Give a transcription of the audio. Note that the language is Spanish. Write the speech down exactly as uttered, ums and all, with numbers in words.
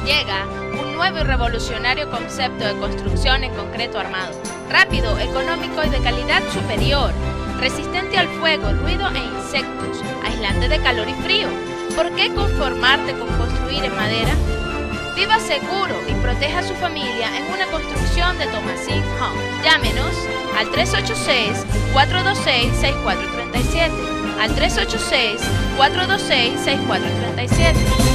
Llega un nuevo y revolucionario concepto de construcción en concreto armado. Rápido, económico y de calidad superior. Resistente al fuego, ruido e insectos. Aislante de calor y frío. ¿Por qué conformarte con construir en madera? Viva seguro y proteja a su familia en una construcción de Thomasine Home. Llámenos al tres ocho seis, cuatro dos seis, seis cuatro tres siete. Al tres ocho seis, cuatro dos seis, seis cuatro tres siete.